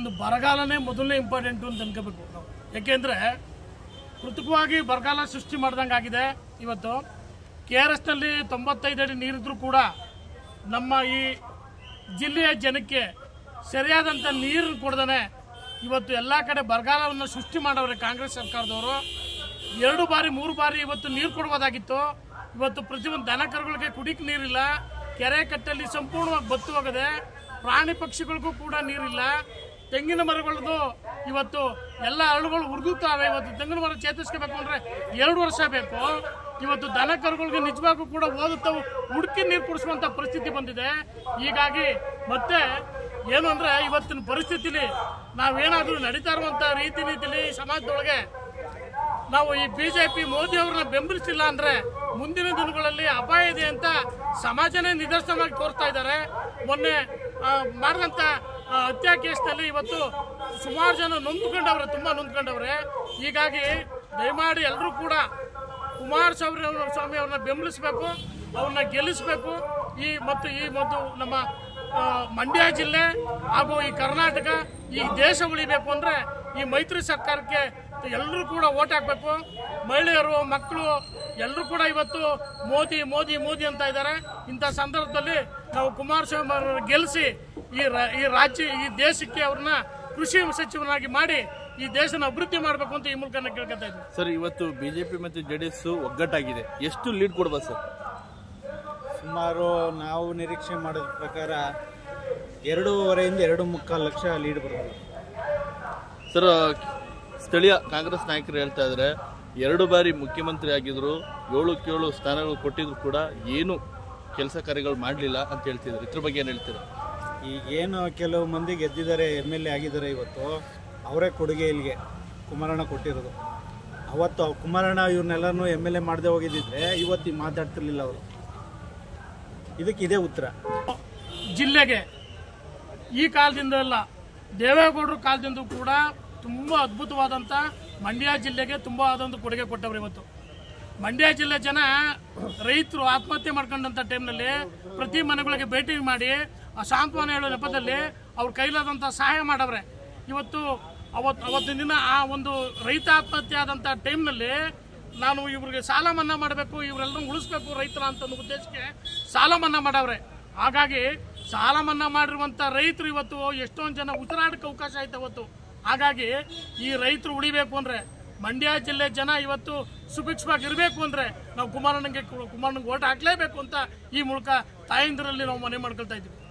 ಒಂದು ಬರಗಾಲನೇ ಮೊದಲನೇ ಇಂಪಾರ್ಟೆಂಟು ಅಂತ ಅನ್ಕೋಬೇಕು ನಾವು. ಯಾಕೆಂದರೆ ಕೃತಕವಾಗಿ ಬರಗಾಲ ಸೃಷ್ಟಿ ಮಾಡ್ದಂಗೆ ಆಗಿದೆ. ಇವತ್ತು KRS ನಲ್ಲಿ 95 ಅಡಿ ನೀರಿದ್ರೂ ಕೂಡ ನಮ್ಮ ಈ ಜಿಲ್ಲೆಯ ಜನಕ್ಕೆ ಸರಿಯಾದಂಥ ನೀರು ಕೊಡದೇ ಇವತ್ತು ಎಲ್ಲ ಕಡೆ ಬರಗಾಲವನ್ನು ಸೃಷ್ಟಿ ಮಾಡವ್ರೆ ಕಾಂಗ್ರೆಸ್ ಸರ್ಕಾರದವರು. 2 ಬಾರಿ 3 ಬಾರಿ ಇವತ್ತು ನೀರು ಕೊಡ್ಬೋದಾಗಿತ್ತು. ಇವತ್ತು ಪ್ರತಿಯೊಂದು ದನ ಕರುಗಳಿಗೆ ಕುಡಿಯಕ್ಕೆ ನೀರಿಲ್ಲ. ಕೆರೆ ಕಟ್ಟಲ್ಲಿ ಸಂಪೂರ್ಣವಾಗಿ ಬತ್ತು ಹೋಗದೆ. ಪ್ರಾಣಿ ಪಕ್ಷಿಗಳಿಗೂ ಕೂಡ ನೀರಿಲ್ಲ. ತೆಂಗಿನ ಮರಗಳದ್ದು ಇವತ್ತು ಎಲ್ಲ ಹರಳುಗಳು ಉರಿದುತ್ತವೆ. ಇವತ್ತು ತೆಂಗಿನ ಮರ ಚೇತರಿಸ್ಕೋಬೇಕು ಅಂದರೆ 2 ವರ್ಷ ಬೇಕು. ಇವತ್ತು ದನ ಕರುಗಳಿಗೆ ನಿಜವಾಗೂ ಕೂಡ ಓದುತ್ತವು ಹುಡುಕಿ ನೀರು ಕುಡಿಸುವಂಥ ಪರಿಸ್ಥಿತಿ ಬಂದಿದೆ. ಹೀಗಾಗಿ ಮತ್ತೆ ಏನು ಅಂದರೆ ಇವತ್ತಿನ ಪರಿಸ್ಥಿತಿಲಿ ನಾವೇನಾದರೂ ನಡೀತಾ ಇರುವಂಥ ರೀತಿ ನೀತಿಲಿ ಸಮಾಜದೊಳಗೆ ನಾವು ಈ BJP ಮೋದಿಯವ್ರನ್ನ ಬೆಂಬಲಿಸಿಲ್ಲ ಅಂದರೆ ಮುಂದಿನ ದಿನಗಳಲ್ಲಿ ಅಪಾಯ ಇದೆ ಅಂತ ಸಮಾಜನೇ ನಿದರ್ಶನವಾಗಿ ತೋರಿಸ್ತಾ ಇದ್ದಾರೆ. ಮೊನ್ನೆ ಮಾಡಿದಂಥ ಹತ್ಯಾ ಕೇಸ್ನಲ್ಲಿ ಇವತ್ತು ಸುಮಾರು ಜನ ನೊಂದ್ಕೊಂಡವ್ರೆ, ತುಂಬ ನೊಂದ್ಕೊಂಡವ್ರೆ. ಹೀಗಾಗಿ ದಯಮಾಡಿ ಎಲ್ಲರೂ ಕೂಡ ಕುಮಾರಸ್ವಾಮಿ ಅವ್ರನ್ನ ಬೆಂಬಲಿಸಬೇಕು, ಅವ್ರನ್ನ ಗೆಲ್ಲಿಸಬೇಕು. ಈ ಮತ್ತು ನಮ್ಮ ಮಂಡ್ಯ ಜಿಲ್ಲೆ ಹಾಗೂ ಈ ಕರ್ನಾಟಕ ಈ ದೇಶ ಉಳಿಬೇಕು ಅಂದರೆ ಈ ಮೈತ್ರಿ ಸರ್ಕಾರಕ್ಕೆ ಎಲ್ಲರೂ ಕೂಡ ಓಟ್ ಹಾಕಬೇಕು. ಮಹಿಳೆಯರು, ಮಕ್ಕಳು ಎಲ್ಲರೂ ಕೂಡ ಇವತ್ತು ಮೋದಿ ಮೋದಿ ಮೋದಿ ಅಂತ ಇದ್ದಾರೆ. ಇಂಥ ಸಂದರ್ಭದಲ್ಲಿ ನಾವು ಕುಮಾರಸ್ವಾಮಿ ಅವರನ್ನು ಗೆಲ್ಲಿಸಿ ಈ ದೇಶಕ್ಕೆ ಅವ್ರನ್ನ ಕೃಷಿ ಸಚಿವನಾಗಿ ಮಾಡಿ ಈ ದೇಶನ ಅಭಿವೃದ್ಧಿ ಮಾಡಬೇಕು ಅಂತ ಈ ಮೂಲಕ ಕೇಳ್ಕೊತಾ ಇದ್ದೀವಿ. ಸರ್, ಇವತ್ತು BJP ಮತ್ತು JDS ಒಗ್ಗಟ್ಟಾಗಿದೆ. ಎಷ್ಟು ಲೀಡ್ ಕೊಡ್ಬೋದು ಸರ್? ಸುಮಾರು ನಾವು ನಿರೀಕ್ಷೆ ಮಾಡಿದ ಪ್ರಕಾರ 2.5 ರಿಂದ 2.25 ಲಕ್ಷ ಲೀಡ್ ಬರ್ಬೋದು ಸರ್. ಸ್ಥಳೀಯ ಕಾಂಗ್ರೆಸ್ ನಾಯಕರು ಹೇಳ್ತಾ ಇದ್ದಾರೆ 2 ಬಾರಿ ಮುಖ್ಯಮಂತ್ರಿ ಆಗಿದ್ರು, 7 ಸ್ಥಾನಗಳು ಕೊಟ್ಟಿದ್ರು ಕೂಡ ಏನು ಕೆಲಸ ಕಾರ್ಯಗಳು ಮಾಡಲಿಲ್ಲ ಅಂತ ಹೇಳ್ತಿದ್ರು. ಇದ್ರ ಬಗ್ಗೆ ಏನು ಹೇಳ್ತೀರಾ? ಈಗೇನು ಕೆಲವು ಮಂದಿ ಗೆದ್ದಿದ್ದಾರೆ, MLA ಆಗಿದ್ದಾರೆ, ಇವತ್ತು ಅವರೇ ಕೊಡುಗೆ ಇಲ್ಲಿಗೆ ಕುಮಾರಣ್ಣ ಕೊಟ್ಟಿರೋದು. ಅವತ್ತು ಕುಮಾರಣ್ಣ ಇವ್ರನ್ನೆಲ್ಲನೂ MLA ಮಾಡದೆ ಹೋಗಿದ್ದಿದ್ರೆ ಇವತ್ತು ಮಾತಾಡ್ತಿರ್ಲಿಲ್ಲ ಅವರು. ಇದಕ್ಕಿದೆ ಉತ್ತರ. ಜಿಲ್ಲೆಗೆ ಈ ಕಾಲದಿಂದ ಅಲ್ಲ, ದೇವೇಗೌಡರ ಕಾಲದಿಂದ ಕೂಡ ತುಂಬ ಅದ್ಭುತವಾದಂಥ ಮಂಡ್ಯ ಜಿಲ್ಲೆಗೆ ತುಂಬ ಆದಂಥ ಕೊಡುಗೆ ಕೊಟ್ಟವ್ರು. ಇವತ್ತು ಮಂಡ್ಯ ಜಿಲ್ಲೆ ಜನ ರೈತರು ಆತ್ಮಹತ್ಯೆ ಮಾಡ್ಕೊಂಡಂಥ ಟೈಮ್ನಲ್ಲಿ ಪ್ರತಿ ಮನೆಗಳಿಗೆ ಭೇಟಿ ಮಾಡಿ ಆ ಸಾಂತ್ವನ ಹೇಳೋ ನೆಪದಲ್ಲಿ ಅವ್ರ ಕೈಲಾದಂಥ ಸಹಾಯ ಮಾಡವ್ರೆ. ಅವತ್ತಿನ ದಿನ ಆ ಒಂದು ರೈತ ಆತ್ಮಹತ್ಯೆ ಆದಂಥ ಟೈಮ್ನಲ್ಲಿ ನಾನು ಇವ್ರಿಗೆ ಸಾಲ ಮನ್ನಾ ಮಾಡಬೇಕು, ಇವರೆಲ್ಲರೂ ಉಳಿಸ್ಬೇಕು ರೈತರ ಅಂತ ಉದ್ದೇಶಕ್ಕೆ ಸಾಲ ಮನ್ನಾ ಮಾಡವ್ರೆ. ಹಾಗಾಗಿ ಸಾಲ ಮನ್ನಾ ಮಾಡಿರುವಂಥ ರೈತರು ಇವತ್ತು ಎಷ್ಟೊಂದು ಜನ ಉಸಿರಾಡಕ್ಕೆ ಅವಕಾಶ ಆಯ್ತು ಅವತ್ತು. ಹಾಗಾಗಿ ಈ ರೈತರು ಉಳಿಬೇಕು ಅಂದರೆ, ಮಂಡ್ಯ ಜಿಲ್ಲೆ ಜನ ಇವತ್ತು ಸುಭಿಕ್ಷವಾಗಿ ಇರಬೇಕು ಅಂದರೆ ನಾವು ಕುಮಾರಣ್ಣಗೆ ಓಟ್ ಹಾಕಲೇಬೇಕು ಅಂತ ಈ ಮೂಲಕ ತಾಯಂದಿರಲ್ಲಿ ನಾವು ಮನೆ ಮಾಡ್ಕೊಳ್ತಾ ಇದ್ದೀವಿ.